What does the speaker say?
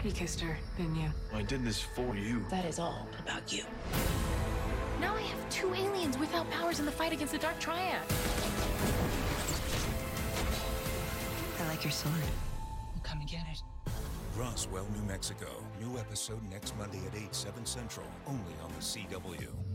You kissed her, didn't you? I did this for you. That is all about you. Now I have two aliens without powers in the fight against the Dark Triad. I like your sword. We'll come and get it. Roswell, New Mexico. New episode next Monday at 8, 7 Central. Only on the CW.